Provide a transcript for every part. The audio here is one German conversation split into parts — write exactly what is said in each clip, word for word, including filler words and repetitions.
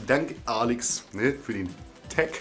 Dank Alex, ne, für den Tag.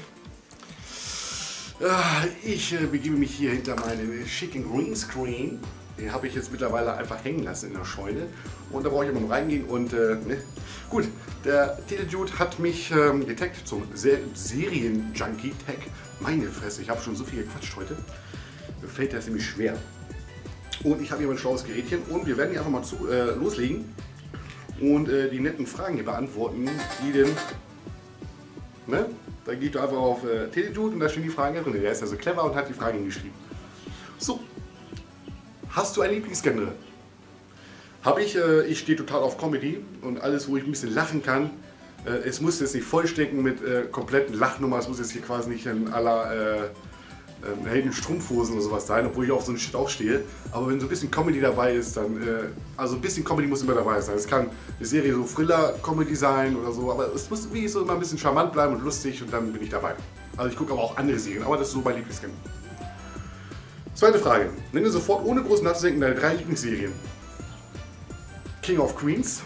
Ich äh, begebe mich hier hinter meinem schicken Greenscreen. Den habe ich jetzt mittlerweile einfach hängen lassen in der Scheune. Und da brauche ich immer mal reingehen und äh, ne. Gut, der Teledude hat mich ähm, getaggt zum Se Serien-Junkie-Tag. Meine Fresse, ich habe schon so viel gequatscht heute. Mir fällt das nämlich schwer. Und ich habe hier mein schlaues Gerätchen und wir werden hier einfach mal zu, äh, loslegen und äh, die netten Fragen hier beantworten, die denn, ne? Da geht du einfach auf äh, Teledude und da stehen die Fragen drin. Der ist ja so clever und hat die Fragen geschrieben. So, hast du ein Lieblingsgenre? Habe ich, äh, ich stehe total auf Comedy und alles, wo ich ein bisschen lachen kann. Äh, es muss jetzt nicht vollstecken mit äh, kompletten Lachnummer, es muss jetzt hier quasi nicht in aller äh, äh, Helden Strumpfhosen oder sowas sein, obwohl ich auf so ein Shit auch stehe. Aber wenn so ein bisschen Comedy dabei ist, dann, äh, also ein bisschen Comedy muss immer dabei sein. Es kann eine Serie so Thriller-Comedy sein oder so, aber es muss wie so immer ein bisschen charmant bleiben und lustig und dann bin ich dabei. Also ich gucke aber auch andere Serien, aber das ist so mein Lieblingsgenre. Zweite Frage. Nenne sofort ohne groß nachzudenken deine drei Lieblingsserien. King of Queens,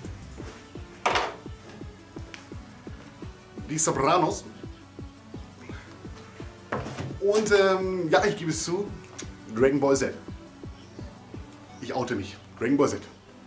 Die Sopranos und ähm, ja, ich gebe es zu, Dragon Ball Z. Ich oute mich. Dragon Ball Z.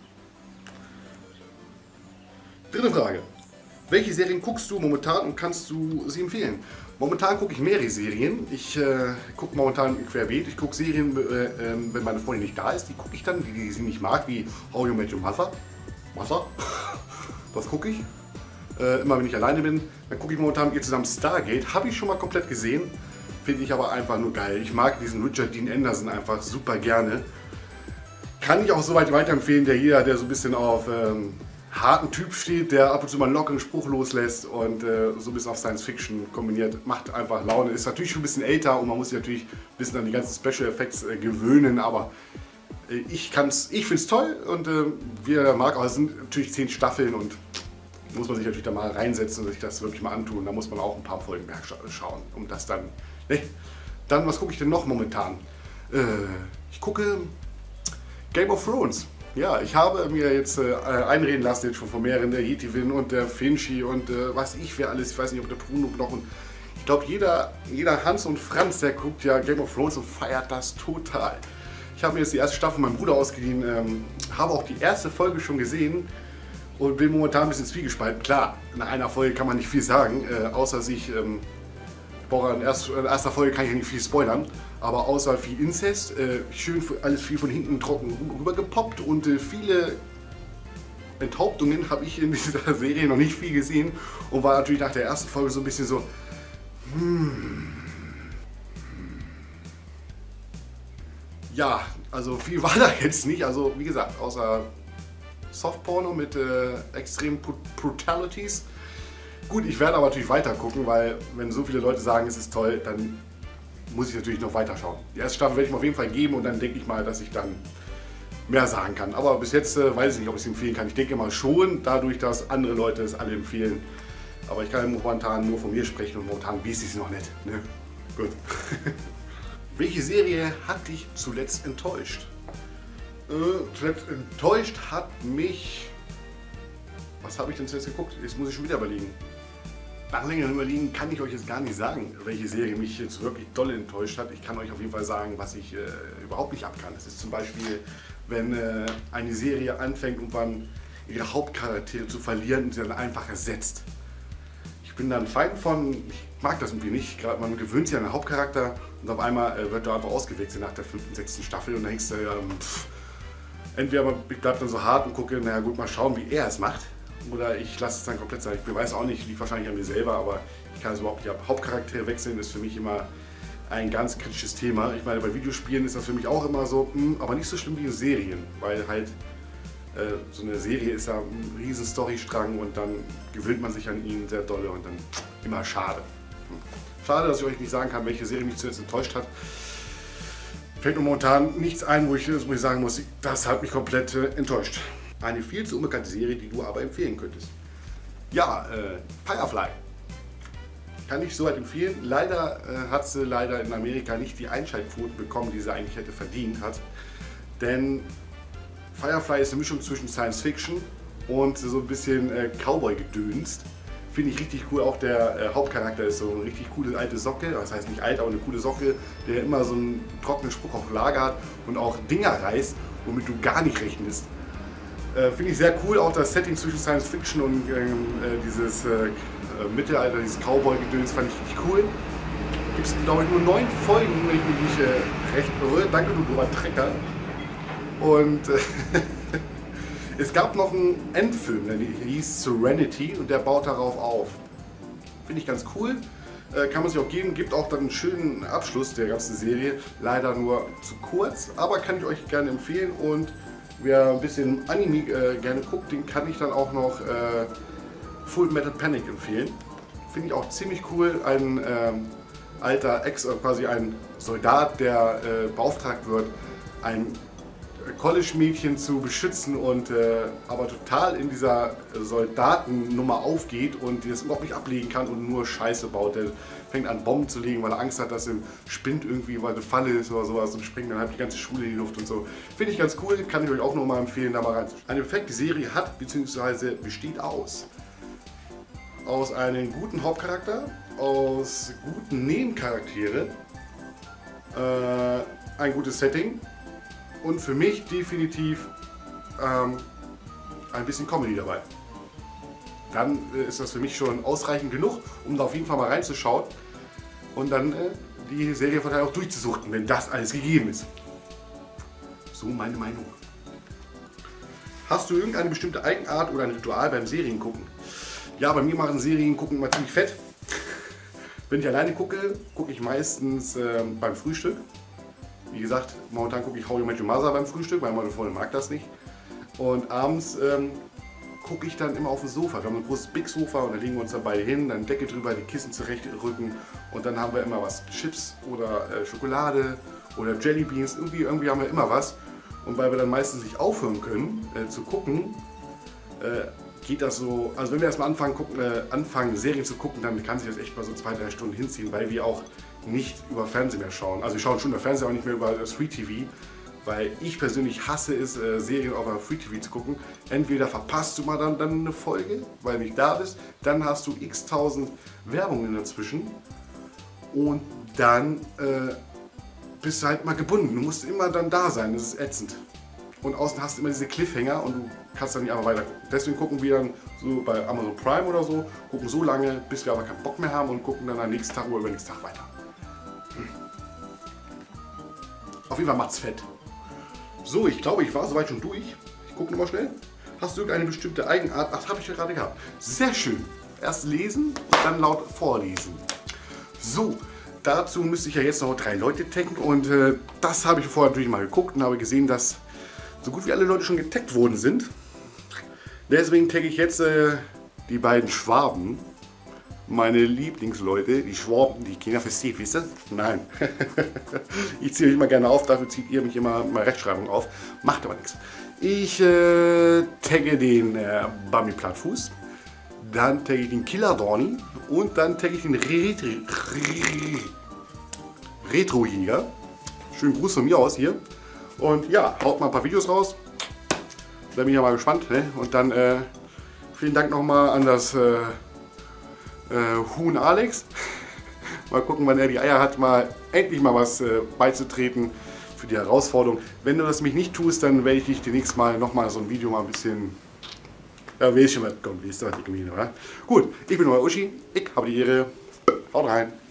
Dritte Frage. Welche Serien guckst du momentan und kannst du sie empfehlen? Momentan gucke ich mehrere Serien. Ich äh, gucke momentan querbeet. Ich gucke Serien, äh, äh, wenn meine Freundin nicht da ist. Die gucke ich dann, die, die sie nicht mag, wie How You Met Your Mother. Mother? Das gucke ich. Äh, immer wenn ich alleine bin, dann gucke ich momentan mit ihr zusammen Stargate. Habe ich schon mal komplett gesehen. Finde ich aber einfach nur geil. Ich mag diesen Richard Dean Anderson einfach super gerne. Kann ich auch so weit weiterempfehlen, der jeder, der so ein bisschen auf ähm, harten Typ steht, der ab und zu mal einen lockeren Spruch loslässt und äh, so ein bisschen auf Science Fiction kombiniert, macht einfach Laune. Ist natürlich schon ein bisschen älter und man muss sich natürlich ein bisschen an die ganzen Special Effects äh, gewöhnen, aber äh, ich kann's, ich finde es toll und äh, wie er mag, aber es sind natürlich zehn Staffeln und muss man sich natürlich da mal reinsetzen und sich das wirklich mal antun. Da muss man auch ein paar Folgen mehr schauen, um das dann. Ne? Dann, was gucke ich denn noch momentan? Äh, ich gucke Game of Thrones. Ja, ich habe mir jetzt äh, einreden lassen, jetzt schon von mehreren, der Yetivin und der Finchi und äh, was ich wer alles, ich weiß nicht, ob der Bruno Knochen. Ich glaube, jeder, jeder Hans und Franz, der guckt ja Game of Thrones und feiert das total. Ich habe mir jetzt die erste Staffel von meinem Bruder ausgeliehen, ähm, habe auch die erste Folge schon gesehen und bin momentan ein bisschen zwiegespalten. Klar, nach einer Folge kann man nicht viel sagen, äh, außer sich, ähm, in erster Folge kann ich ja nicht viel spoilern, aber außer viel Inzest, äh, schön alles viel von hinten trocken rüber gepoppt und äh, viele Enthauptungen habe ich in dieser Serie noch nicht viel gesehen und war natürlich nach der ersten Folge so ein bisschen so, hmm, ja, also viel war da jetzt nicht, also wie gesagt, außer Softporno mit äh, extremen Brutalities. Gut, ich werde aber natürlich weiter gucken, weil wenn so viele Leute sagen, es ist toll, dann muss ich natürlich noch weiter schauen. Die erste Staffel werde ich mir auf jeden Fall geben und dann denke ich mal, dass ich dann mehr sagen kann. Aber bis jetzt äh, weiß ich nicht, ob ich es empfehlen kann. Ich denke mal schon, dadurch, dass andere Leute es alle empfehlen. Aber ich kann momentan nur von mir sprechen und momentan weiß ich es noch nicht. Ne? Gut. Welche Serie hat dich zuletzt enttäuscht? Äh, zuletzt enttäuscht hat mich... Was habe ich denn zuletzt geguckt? Jetzt muss ich schon wieder überlegen. Nach längerem Überlegen kann ich euch jetzt gar nicht sagen, welche Serie mich jetzt wirklich doll enttäuscht hat. Ich kann euch auf jeden Fall sagen, was ich äh, überhaupt nicht abkann. Das ist zum Beispiel, wenn äh, eine Serie anfängt, irgendwann ihre Hauptcharaktere zu verlieren und sie dann einfach ersetzt. Ich bin dann Feind von, ich mag das irgendwie nicht, gerade man gewöhnt sich an den Hauptcharakter und auf einmal äh, wird er einfach ausgewechselt nach der fünften, sechsten Staffel und dann denkst du, ähm, pff, entweder ich bleibe dann so hart und gucke, naja gut, mal schauen, wie er es macht. Oder ich lasse es dann komplett sein. Ich weiß auch nicht, liegt wahrscheinlich an mir selber, aber ich kann es überhaupt nicht. Hauptcharaktere wechseln ist für mich immer ein ganz kritisches Thema. Ich meine, bei Videospielen ist das für mich auch immer so, mh, aber nicht so schlimm wie in Serien, weil halt äh, so eine Serie ist ja ein riesen Storystrang und dann gewöhnt man sich an ihn sehr dolle und dann immer schade. Schade, dass ich euch nicht sagen kann, welche Serie mich zuletzt enttäuscht hat. Fällt mir momentan nichts ein, wo ich, wo ich sagen muss, das hat mich komplett äh, enttäuscht. Eine viel zu unbekannte Serie, die du aber empfehlen könntest. Ja, äh, Firefly. Kann ich soweit empfehlen. Leider äh, hat sie leider in Amerika nicht die Einschaltquoten bekommen, die sie eigentlich hätte verdient hat. Denn Firefly ist eine Mischung zwischen Science Fiction und so ein bisschen äh, Cowboy-Gedönst. Finde ich richtig cool. Auch der äh, Hauptcharakter ist so eine richtig coole alte Socke. Das heißt nicht alt, aber eine coole Socke, der immer so einen trockenen Spruch auf Lager hat und auch Dinger reißt, womit du gar nicht rechnest. Äh, Finde ich sehr cool. Auch das Setting zwischen Science Fiction und ähm, äh, dieses äh, Mittelalter, dieses Cowboy-Gedöns fand ich richtig cool. Gibt es, glaube ich, nur neun Folgen, wenn ich mich nicht äh, recht irre. Danke, du dummer Trecker. Und äh, es gab noch einen Endfilm, der hieß Serenity und der baut darauf auf. Finde ich ganz cool. Äh, kann man sich auch geben. Gibt auch dann einen schönen Abschluss der ganzen Serie. Leider nur zu kurz, aber kann ich euch gerne empfehlen. Und wer ein bisschen Anime äh, gerne guckt, den kann ich dann auch noch äh, Full Metal Panic empfehlen. Finde ich auch ziemlich cool. Ein ähm, alter Ex, äh, quasi ein Soldat, der äh, beauftragt wird, ein College-Mädchen zu beschützen und äh, aber total in dieser Soldatennummer aufgeht und die das überhaupt nicht ablegen kann und nur Scheiße baut. Der fängt an Bomben zu legen, weil er Angst hat, dass er spinnt irgendwie, weil eine Falle ist oder sowas und springt dann halt die ganze Schule in die Luft und so. Finde ich ganz cool, kann ich euch auch nochmal empfehlen, da mal reinzuschauen. Eine perfekte Serie hat bzw. besteht aus aus einem guten Hauptcharakter, aus guten Nebencharaktere, äh, ein gutes Setting und für mich definitiv ähm, ein bisschen Comedy dabei. Dann äh, ist das für mich schon ausreichend genug, um da auf jeden Fall mal reinzuschauen und dann äh, die Serie von daher auch durchzusuchten, wenn das alles gegeben ist. So meine Meinung. Hast du irgendeine bestimmte Eigenart oder ein Ritual beim Seriengucken? Ja, bei mir machen Serien gucken immer ziemlich fett. Wenn ich alleine gucke, gucke ich meistens äh, beim Frühstück. Wie gesagt, momentan gucke ich How You Met Your Mother beim Frühstück, weil meine Freundin mag das nicht. Und abends ähm, gucke ich dann immer auf dem Sofa. Wir haben ein großes Big Sofa und da legen wir uns dabei hin, dann Decke drüber, die Kissen zurechtrücken und dann haben wir immer was, Chips oder äh, Schokolade oder Jellybeans, irgendwie, irgendwie haben wir immer was. Und weil wir dann meistens nicht aufhören können äh, zu gucken, äh, geht das so, also wenn wir erstmal anfangen, gucken, äh, anfangen, Serien zu gucken, dann kann sich das echt mal so zwei, drei Stunden hinziehen, weil wir auch nicht über Fernsehen mehr schauen. Also wir schauen schon über Fernsehen, aber nicht mehr über das Free T V, weil ich persönlich hasse es, äh, Serien auf Free T V zu gucken. Entweder verpasst du mal dann, dann eine Folge, weil du nicht da bist, dann hast du x tausend Werbungen dazwischen und dann äh, bist du halt mal gebunden. Du musst immer dann da sein, das ist ätzend. Und außen hast du immer diese Cliffhanger und du kannst dann nicht einfach weiter gucken. Deswegen gucken wir dann so bei Amazon Prime oder so, gucken so lange, bis wir aber keinen Bock mehr haben und gucken dann am nächsten Tag oder übernächsten Tag weiter. Hm. Auf jeden Fall macht's fett. So, ich glaube, ich war soweit schon durch. Ich gucke nochmal schnell. Hast du irgendeine bestimmte Eigenart? Ach, das habe ich ja gerade gehabt. Sehr schön. Erst lesen, dann laut vorlesen. So, dazu müsste ich ja jetzt noch drei Leute taggen und äh, das habe ich vorher natürlich mal geguckt und habe gesehen, dass so gut wie alle Leute schon getaggt worden sind. Deswegen tagge ich jetzt äh, die beiden Schwaben. Meine Lieblingsleute, die Schwaben, die keiner versteht, wisst ihr? Nein. Ich ziehe mich immer gerne auf, dafür zieht ihr mich immer mal Rechtschreibung auf. Macht aber nichts. Ich äh, tagge den äh, Bambi Plattfuß. Dann tagge ich den Killer Dorni. Und dann tagge ich den Retro-Jäger. Schönen Gruß von mir aus hier. Und ja, haut mal ein paar Videos raus. Da bin ich ja mal gespannt. Ne? Und dann äh, vielen Dank nochmal an das äh, äh, Huhn Alex. Mal gucken, wann er die Eier hat, mal endlich mal was äh, beizutreten für die Herausforderung. Wenn du das mich nicht tust, dann werde ich dich demnächst mal nochmal so ein Video mal ein bisschen... Ja, weiß schon, was kommt. Wie ist das? Gut, ich bin euer Uschi. Ich habe die Ehre. Haut rein.